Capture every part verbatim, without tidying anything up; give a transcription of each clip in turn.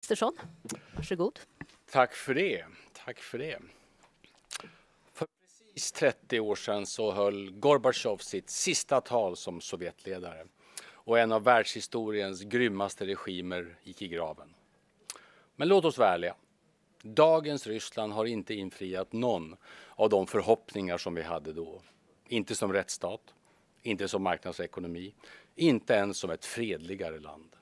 Kristersson, varsågod. Tack för det. Tack för det. För precis trettio år sedan så höll Gorbatjov sitt sista tal som Sovjetledare. Och en av världshistoriens grymmaste regimer gick i graven. Men låt oss vara ärliga. Dagens Ryssland har inte infriat någon av de förhoppningar som vi hade då. Inte som rättsstat, inte som marknadsekonomi, inte ens som ett fredligare land.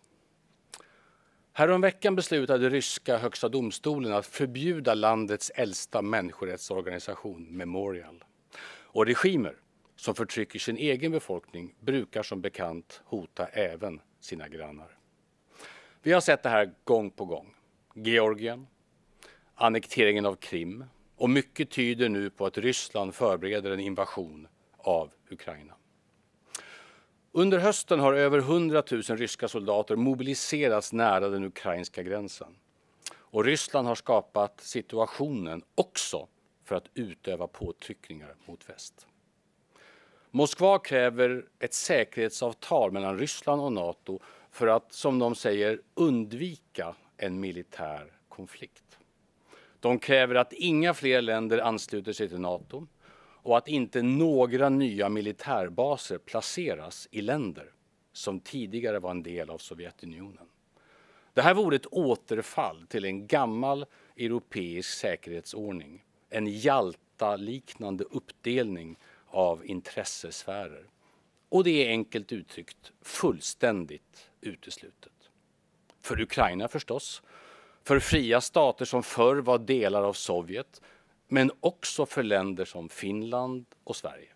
Häromveckan beslutade ryska högsta domstolen att förbjuda landets äldsta människorättsorganisation Memorial. Och regimer som förtrycker sin egen befolkning brukar som bekant hota även sina grannar. Vi har sett det här gång på gång. Georgien, annekteringen av Krim och mycket tyder nu på att Ryssland förbereder en invasion av Ukraina. Under hösten har över hundratusen ryska soldater mobiliserats nära den ukrainska gränsen. Och Ryssland har skapat situationen också för att utöva påtryckningar mot väst. Moskva kräver ett säkerhetsavtal mellan Ryssland och NATO för att, som de säger, undvika en militär konflikt. De kräver att inga fler länder ansluter sig till NATO och att inte några nya militärbaser placeras i länder som tidigare var en del av Sovjetunionen. Det här vore ett återfall till en gammal europeisk säkerhetsordning, en Jalta-liknande uppdelning av intressesfärer. Och det är enkelt uttryckt fullständigt uteslutet. För Ukraina förstås, för fria stater som förr var delar av Sovjet, men också för länder som Finland och Sverige.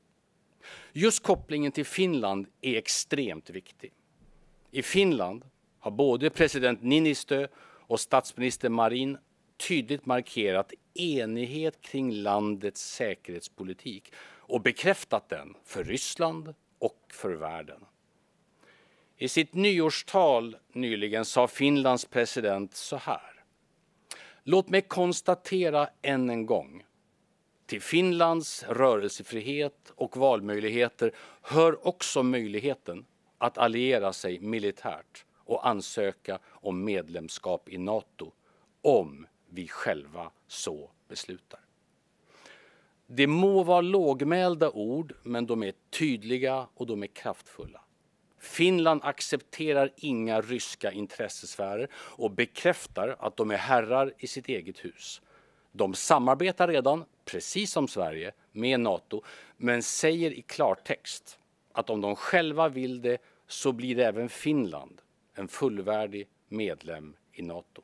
Just kopplingen till Finland är extremt viktig. I Finland har både president Niinistö och statsminister Marin tydligt markerat enighet kring landets säkerhetspolitik och bekräftat den för Ryssland och för världen. I sitt nyårstal nyligen sa Finlands president så här: låt mig konstatera än en gång. Till Finlands rörelsefrihet och valmöjligheter hör också möjligheten att alliera sig militärt och ansöka om medlemskap i NATO om vi själva så beslutar. Det må vara lågmälda ord, men de är tydliga och de är kraftfulla. Finland accepterar inga ryska intressesfärer och bekräftar att de är herrar i sitt eget hus. De samarbetar redan, precis som Sverige, med NATO, men säger i klartext att om de själva vill det så blir även Finland en fullvärdig medlem i NATO.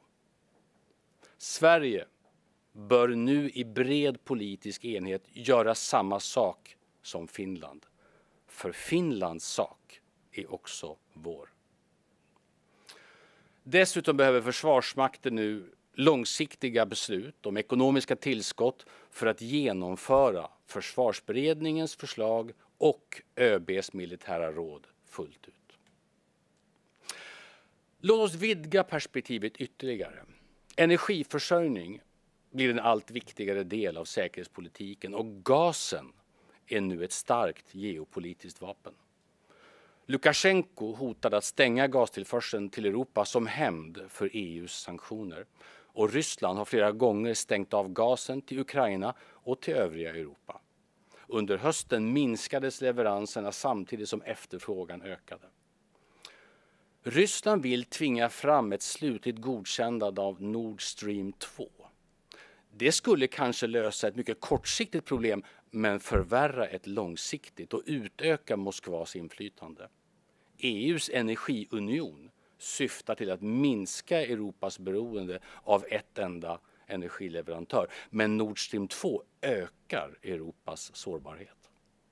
Sverige bör nu i bred politisk enhet göra samma sak som Finland. För Finlands sak är också vår. Dessutom behöver Försvarsmakten nu långsiktiga beslut om ekonomiska tillskott för att genomföra Försvarsberedningens förslag och ÖB:s militära råd fullt ut. Låt oss vidga perspektivet ytterligare. Energiförsörjning blir en allt viktigare del av säkerhetspolitiken och gasen är nu ett starkt geopolitiskt vapen. Lukasjenko hotade att stänga gastillförseln till Europa som hämnd för E U:s sanktioner. Och Ryssland har flera gånger stängt av gasen till Ukraina och till övriga Europa. Under hösten minskades leveranserna samtidigt som efterfrågan ökade. Ryssland vill tvinga fram ett slutligt godkännande av Nord Stream två. Det skulle kanske lösa ett mycket kortsiktigt problem, men förvärra ett långsiktigt och utöka Moskvas inflytande. E U:s energiunion syftar till att minska Europas beroende av ett enda energileverantör, men Nord Stream två ökar Europas sårbarhet.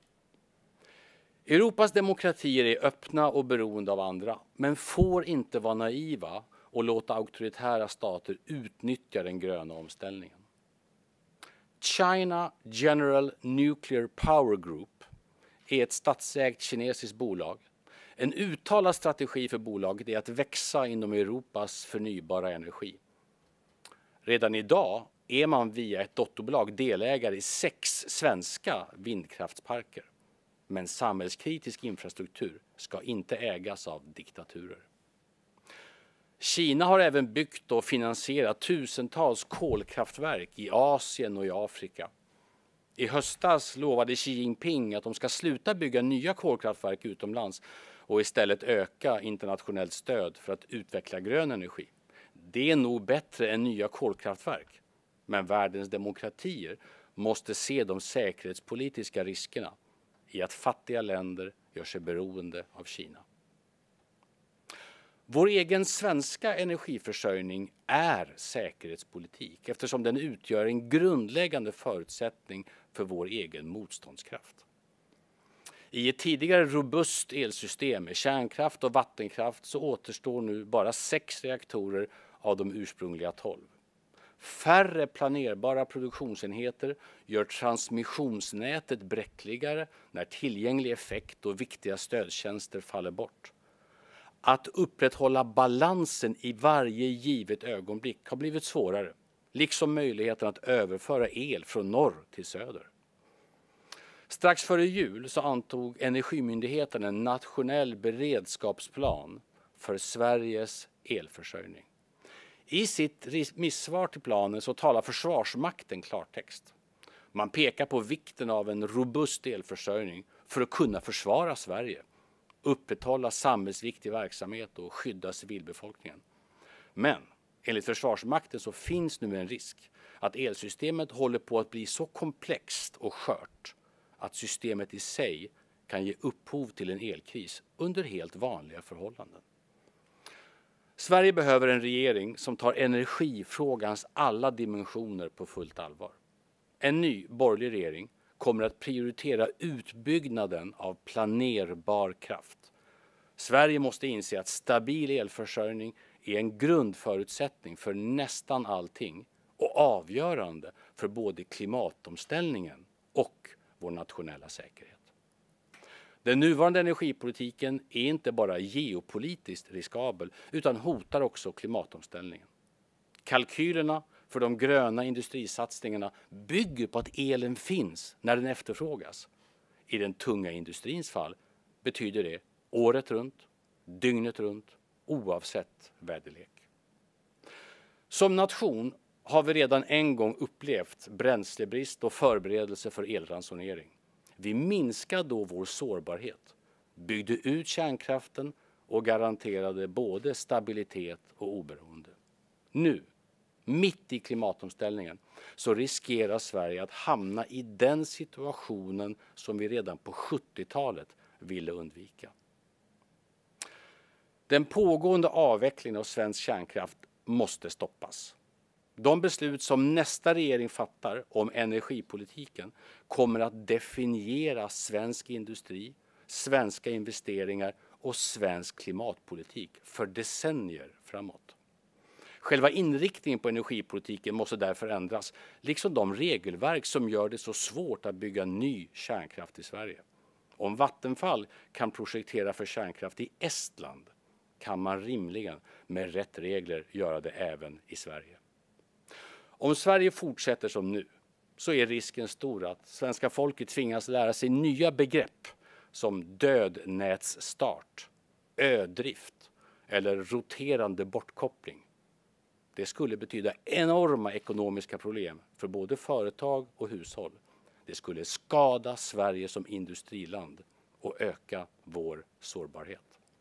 Europas demokratier är öppna och beroende av andra, men får inte vara naiva och låta auktoritära stater utnyttja den gröna omställningen. China General Nuclear Power Group är ett statsägt kinesiskt bolag. En uttalad strategi för bolaget är att växa inom Europas förnybara energi. Redan idag är man via ett dotterbolag delägare i sex svenska vindkraftsparker. Men samhällskritisk infrastruktur ska inte ägas av diktaturer. Kina har även byggt och finansierat tusentals kolkraftverk i Asien och i Afrika. I höstas lovade Xi Jinping att de ska sluta bygga nya kolkraftverk utomlands och istället öka internationellt stöd för att utveckla grön energi. Det är nog bättre än nya kolkraftverk, men världens demokratier måste se de säkerhetspolitiska riskerna i att fattiga länder gör sig beroende av Kina. Vår egen svenska energiförsörjning är säkerhetspolitik eftersom den utgör en grundläggande förutsättning för vår egen motståndskraft. I ett tidigare robust elsystem med kärnkraft och vattenkraft så återstår nu bara sex reaktorer av de ursprungliga tolv. Färre planerbara produktionsenheter gör transmissionsnätet bräckligare när tillgänglig effekt och viktiga stödtjänster faller bort. Att upprätthålla balansen i varje givet ögonblick har blivit svårare, liksom möjligheten att överföra el från norr till söder. Strax före jul så antog Energimyndigheten en nationell beredskapsplan för Sveriges elförsörjning. I sitt remissvar till planen så talar Försvarsmakten klartext. Man pekar på vikten av en robust elförsörjning för att kunna försvara Sverige, upprätthålla samhällsviktig verksamhet och skydda civilbefolkningen. Men enligt Försvarsmakten så finns nu en risk att elsystemet håller på att bli så komplext och skört att systemet i sig kan ge upphov till en elkris under helt vanliga förhållanden. Sverige behöver en regering som tar energifrågans alla dimensioner på fullt allvar. En ny borgerlig regering kommer att prioritera utbyggnaden av planerbar kraft. Sverige måste inse att stabil elförsörjning är en grundförutsättning för nästan allting och avgörande för både klimatomställningen och vår nationella säkerhet. Den nuvarande energipolitiken är inte bara geopolitiskt riskabel utan hotar också klimatomställningen. Kalkylerna för de gröna industrisatsningarna bygger på att elen finns när den efterfrågas. I den tunga industrins fall betyder det året runt, dygnet runt, oavsett väderlek. Som nation har vi redan en gång upplevt bränslebrist och förberedelse för elransonering. Vi minskade då vår sårbarhet, byggde ut kärnkraften och garanterade både stabilitet och oberoende. Nu, mitt i klimatomställningen, så riskerar Sverige att hamna i den situationen som vi redan på sjuttiotalet ville undvika. Den pågående avvecklingen av svensk kärnkraft måste stoppas. De beslut som nästa regering fattar om energipolitiken kommer att definiera svensk industri, svenska investeringar och svensk klimatpolitik för decennier framåt. Själva inriktningen på energipolitiken måste därför ändras, liksom de regelverk som gör det så svårt att bygga ny kärnkraft i Sverige. Om Vattenfall kan projektera för kärnkraft i Estland kan man rimligen med rätt regler göra det även i Sverige. Om Sverige fortsätter som nu så är risken stor att svenska folket tvingas lära sig nya begrepp som dödnätsstart, ödrift eller roterande bortkoppling. Det skulle betyda enorma ekonomiska problem för både företag och hushåll. Det skulle skada Sverige som industriland och öka vår sårbarhet.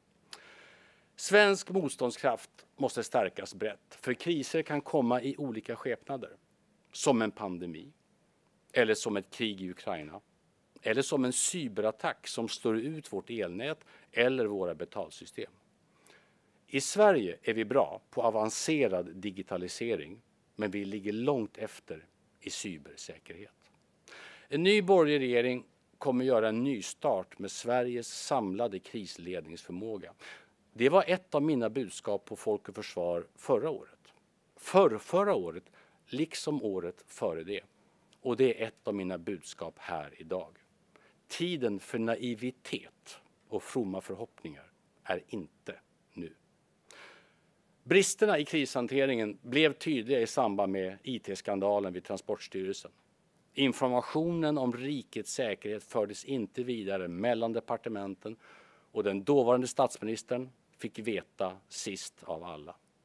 Svensk motståndskraft måste stärkas brett, för kriser kan komma i olika skepnader. Som en pandemi, eller som ett krig i Ukraina, eller som en cyberattack som slår ut vårt elnät eller våra betalsystem. I Sverige är vi bra på avancerad digitalisering, men vi ligger långt efter i cybersäkerhet. En ny borgerlig regering kommer göra en nystart med Sveriges samlade krisledningsförmåga. Det var ett av mina budskap på Folk och Försvar förra året. För förra året, liksom året före det. Och det är ett av mina budskap här idag. Tiden för naivitet och fromma förhoppningar är inte nu. Bristerna i krishanteringen blev tydliga i samband med I T-skandalen vid Transportstyrelsen. Informationen om rikets säkerhet fördes inte vidare mellan departementen och den dåvarande statsministern fick veta sist av alla.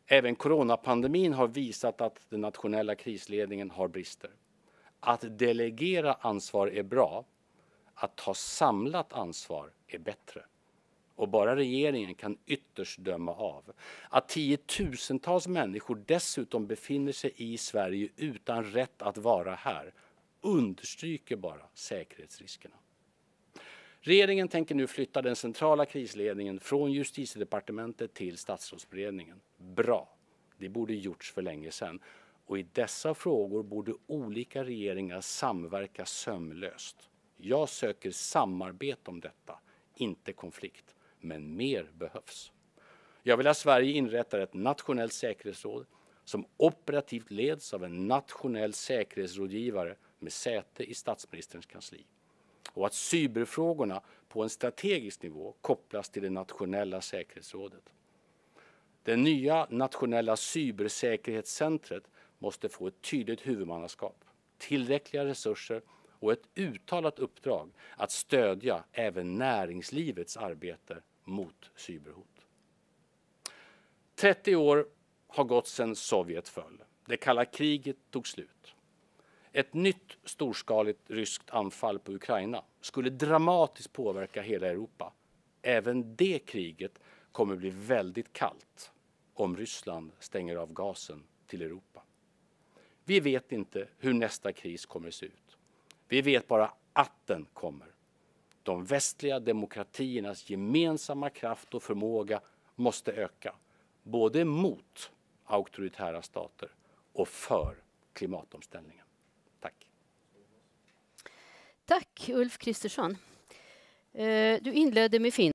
Även coronapandemin har visat att den nationella krisledningen har brister. Att delegera ansvar är bra. Att ta samlat ansvar är bättre. Och bara regeringen kan ytterst döma av. Att tiotusentals människor dessutom befinner sig i Sverige utan rätt att vara här understryker bara säkerhetsriskerna. Regeringen tänker nu flytta den centrala krisledningen från Justitiedepartementet till Statsrådsberedningen. Bra, det borde gjorts för länge sedan. Och i dessa frågor borde olika regeringar samverka sömlöst. Jag söker samarbete om detta, inte konflikt. Men mer behövs. Jag vill att Sverige inrättar ett nationellt säkerhetsråd som operativt leds av en nationell säkerhetsrådgivare med säte i statsministerns kansli. Och att cyberfrågorna på en strategisk nivå kopplas till det nationella säkerhetsrådet. Det nya nationella cybersäkerhetscentret måste få ett tydligt huvudmannaskap, tillräckliga resurser och ett uttalat uppdrag att stödja även näringslivets arbete mot cyberhot. trettio år har gått sedan Sovjet föll. Det kalla kriget tog slut. Ett nytt storskaligt ryskt anfall på Ukraina skulle dramatiskt påverka hela Europa. Även det kriget kommer bli väldigt kallt om Ryssland stänger av gasen till Europa. Vi vet inte hur nästa kris kommer att se ut. Vi vet bara att den kommer. De västliga demokratiernas gemensamma kraft och förmåga måste öka. Både mot auktoritära stater och för klimatomställningen. Tack. Tack Ulf Kristersson. Du inledde med Finland.